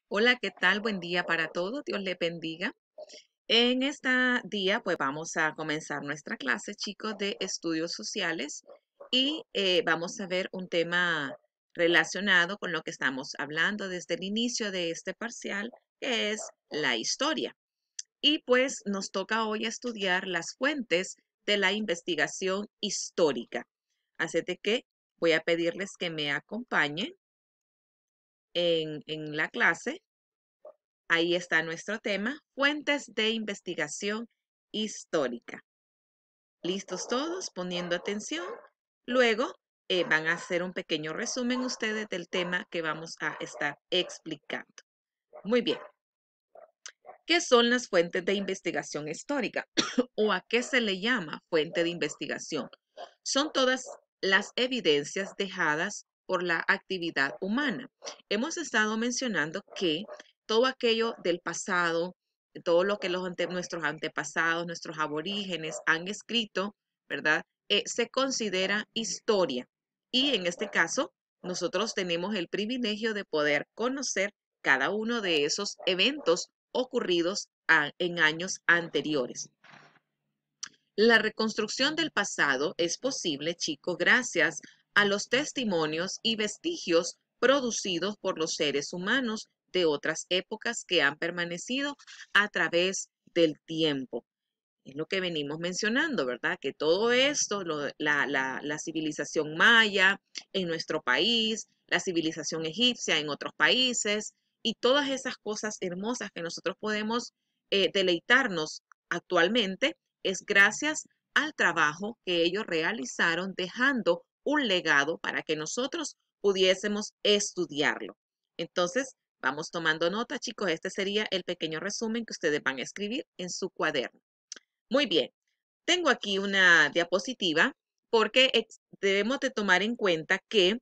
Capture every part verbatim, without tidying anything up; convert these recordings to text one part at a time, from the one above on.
Hola, ¿qué tal? Buen día para todos. Dios les bendiga. En este día, pues vamos a comenzar nuestra clase, chicos, de estudios sociales y eh, vamos a ver un tema relacionado con lo que estamos hablando desde el inicio de este parcial, que es la historia. Y pues nos toca hoy estudiar las fuentes de la investigación histórica. Así de que voy a pedirles que me acompañen en, en la clase. Ahí está nuestro tema, fuentes de investigación histórica. ¿Listos todos? Poniendo atención. Luego eh, van a hacer un pequeño resumen ustedes del tema que vamos a estar explicando. Muy bien. ¿Qué son las fuentes de investigación histórica? ¿O a qué se le llama fuente de investigación? Son todas las evidencias dejadas por la actividad humana. Hemos estado mencionando que todo aquello del pasado, todo lo que los ante, nuestros antepasados, nuestros aborígenes han escrito, ¿verdad? Eh, se considera historia. Y en este caso, nosotros tenemos el privilegio de poder conocer cada uno de esos eventos ocurridos a, en años anteriores. La reconstrucción del pasado es posible, chicos, gracias a los testimonios y vestigios producidos por los seres humanos de otras épocas que han permanecido a través del tiempo. Es lo que venimos mencionando, ¿verdad? Que todo esto, lo, la, la, la civilización maya en nuestro país, la civilización egipcia en otros países y todas esas cosas hermosas que nosotros podemos eh, deleitarnos actualmente es gracias al trabajo que ellos realizaron dejando un legado para que nosotros pudiésemos estudiarlo. Entonces, vamos tomando nota, chicos. Este sería el pequeño resumen que ustedes van a escribir en su cuaderno. Muy bien, tengo aquí una diapositiva porque debemos de tomar en cuenta que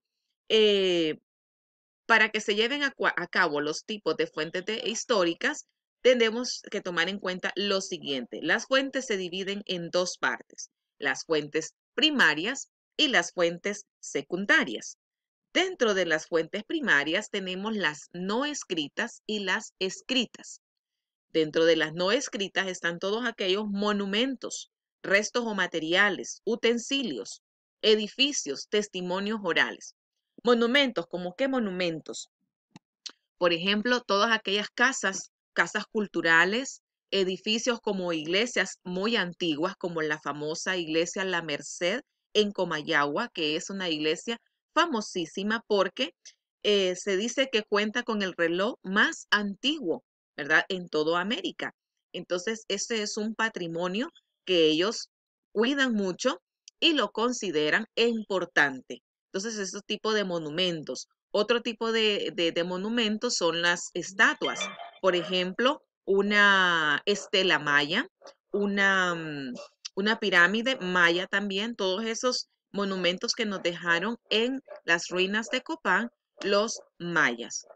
eh, para que se lleven a, a, cabo los tipos de fuentes de, históricas, tenemos que tomar en cuenta lo siguiente. Las fuentes se dividen en dos partes, las fuentes primarias y las fuentes secundarias. Dentro de las fuentes primarias tenemos las no escritas y las escritas. Dentro de las no escritas están todos aquellos monumentos, restos o materiales, utensilios, edificios, testimonios orales. Monumentos, ¿como qué monumentos? Por ejemplo, todas aquellas casas, casas culturales, edificios como iglesias muy antiguas, como la famosa iglesia La Merced en Comayagua, que es una iglesia famosísima porque eh, se dice que cuenta con el reloj más antiguo, ¿verdad? En toda América. Entonces, este es un patrimonio que ellos cuidan mucho y lo consideran importante. Entonces, esos tipos de monumentos. Otro tipo de, de, de monumentos son las estatuas. Por ejemplo, una estela maya, una, mm, una pirámide maya también, todos esos monumentos que nos dejaron en las ruinas de Copán los mayas.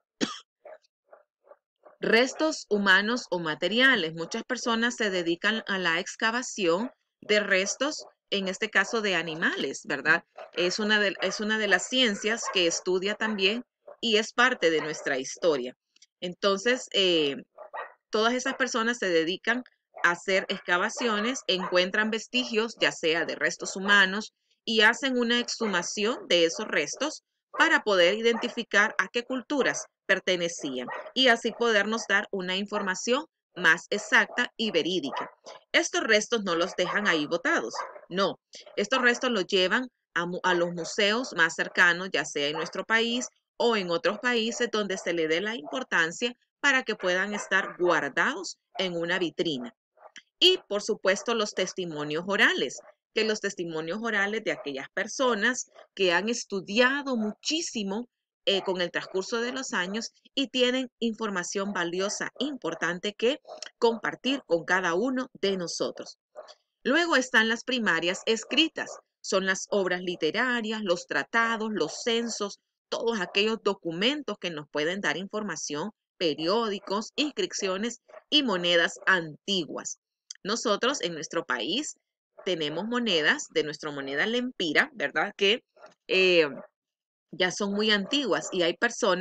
Restos humanos o materiales. Muchas personas se dedican a la excavación de restos, en este caso de animales, ¿verdad? Es una de, es una de las ciencias que estudia también y es parte de nuestra historia. Entonces, eh, todas esas personas se dedican a hacer excavaciones, encuentran vestigios, ya sea de restos humanos, y hacen una exhumación de esos restos para poder identificar a qué culturas pertenecían y así podernos dar una información más exacta y verídica. Estos restos no los dejan ahí botados, no, estos restos los llevan a, a los museos más cercanos, ya sea en nuestro país o en otros países donde se le dé la importancia para que puedan estar guardados en una vitrina. Y por supuesto los testimonios orales, que los testimonios orales de aquellas personas que han estudiado muchísimo eh, con el transcurso de los años y tienen información valiosa, importante que compartir con cada uno de nosotros. Luego están las primarias escritas, son las obras literarias, los tratados, los censos, todos aquellos documentos que nos pueden dar información, periódicos, inscripciones y monedas antiguas. Nosotros en nuestro país tenemos monedas de nuestra moneda lempira, ¿verdad? Que eh, ya son muy antiguas y hay personas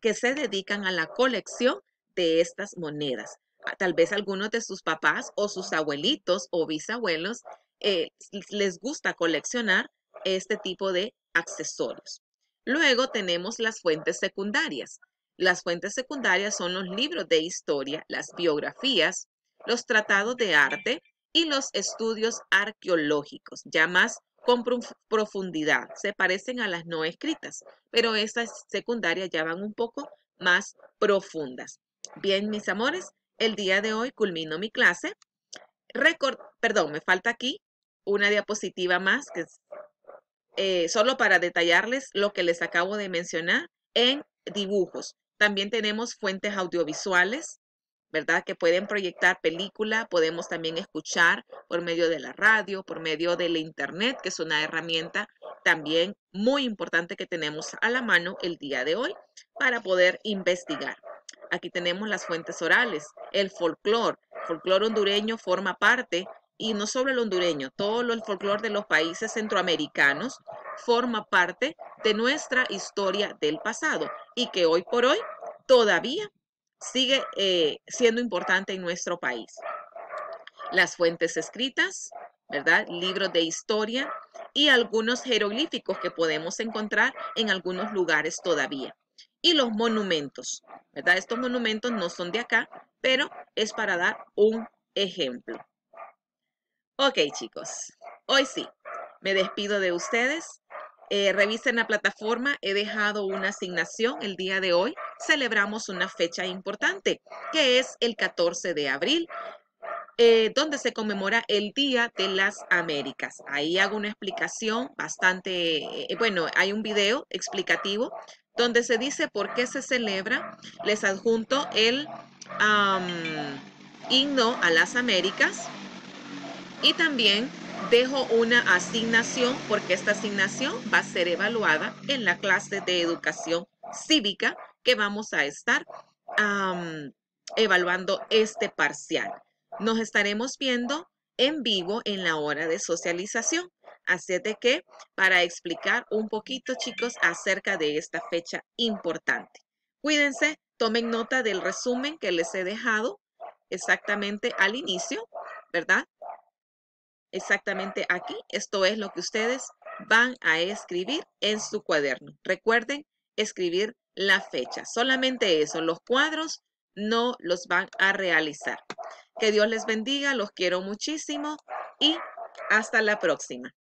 que se dedican a la colección de estas monedas. Tal vez algunos de sus papás o sus abuelitos o bisabuelos eh, les gusta coleccionar este tipo de accesorios. Luego tenemos las fuentes secundarias. Las fuentes secundarias son los libros de historia, las biografías, los tratados de arte y los estudios arqueológicos, ya más con profundidad. Se parecen a las no escritas, pero estas secundarias ya van un poco más profundas. Bien, mis amores, el día de hoy culmino mi clase. Record, perdón, me falta aquí una diapositiva más, que es eh, solo para detallarles lo que les acabo de mencionar en dibujos. También tenemos fuentes audiovisuales, ¿verdad? Que pueden proyectar película, podemos también escuchar por medio de la radio, por medio de la internet, que es una herramienta también muy importante que tenemos a la mano el día de hoy para poder investigar. Aquí tenemos las fuentes orales, el folclore. El folclore hondureño forma parte, y no solo el hondureño, todo el folclore de los países centroamericanos forma parte de nuestra historia del pasado y que hoy por hoy todavía sigue eh, siendo importante en nuestro país. Las fuentes escritas, ¿verdad? Libros de historia y algunos jeroglíficos que podemos encontrar en algunos lugares todavía. Y los monumentos, ¿verdad? Estos monumentos no son de acá, pero es para dar un ejemplo. Ok, chicos, hoy sí, me despido de ustedes. Eh, revisen la plataforma, he dejado una asignación el día de hoy. Celebramos una fecha importante, que es el catorce de abril, eh, donde se conmemora el Día de las Américas. Ahí hago una explicación bastante, eh, bueno, hay un video explicativo donde se dice por qué se celebra. Les adjunto el um, himno a las Américas. Y también dejo una asignación, porque esta asignación va a ser evaluada en la clase de educación cívica que vamos a estar um, evaluando este parcial. Nos estaremos viendo en vivo en la hora de socialización. Así de que para explicar un poquito, chicos, acerca de esta fecha importante. Cuídense, tomen nota del resumen que les he dejado exactamente al inicio, ¿verdad? Exactamente aquí, esto es lo que ustedes van a escribir en su cuaderno. Recuerden escribir la fecha. Solamente eso, los cuadros no los van a realizar. Que Dios les bendiga, los quiero muchísimo y hasta la próxima.